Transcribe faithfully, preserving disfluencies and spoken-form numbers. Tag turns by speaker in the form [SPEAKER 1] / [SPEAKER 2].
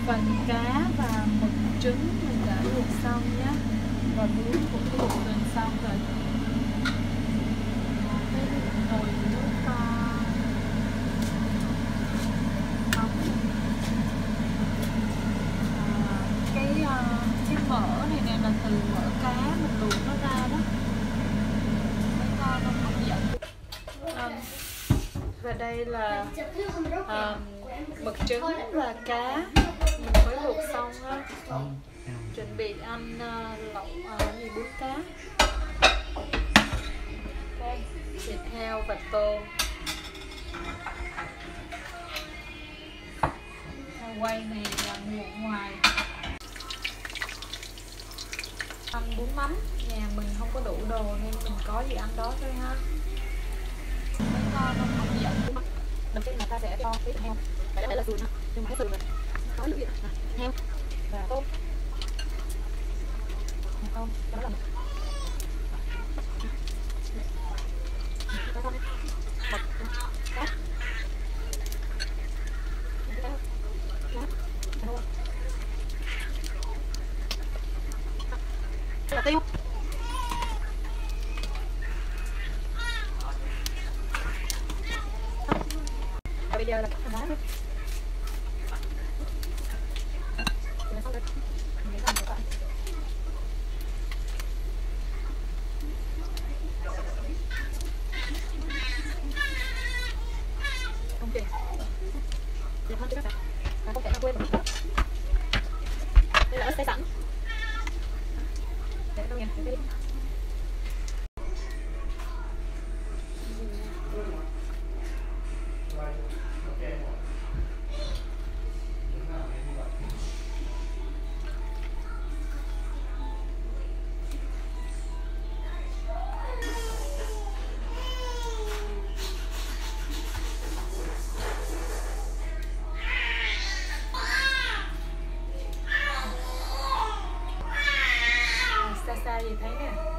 [SPEAKER 1] phần cá và mực trứng mình đã luộc xong nhé, và bún cũng luộc gần xong rồi. Cái nồi nước to nóng. À, cái uh, cái mỡ này nè là từ mỡ cá mình luộc nó ra đó, mới ngon không hấp dẫn. Um, và đây là um, mực trứng và cá mình mới luộc xong á, chuẩn bị ăn uh, lẩu uh, gì bún cá. Đây, thịt heo và tôm. Quay này là nguội ngoài. Ăn bún mắm, nhà mình không có đủ đồ nên mình có gì ăn đó thôi ha. Mới ngon không hấp dẫn. Đầu tiên là ta sẽ cho cái thịt heo, phải để là sườn ha, nhưng mà cái sườn này có lưỡi heo và tôm. Tôm cho nó là mực. Là tiêu. Và bây giờ là cắt hành lá thôi. Không kìa. Đẹp hơn chứ các bạn. Và không thể nào quên được. Đây là ớt xay sẵn. Để đâu nha, để đi. Xa xa gì thấy nè.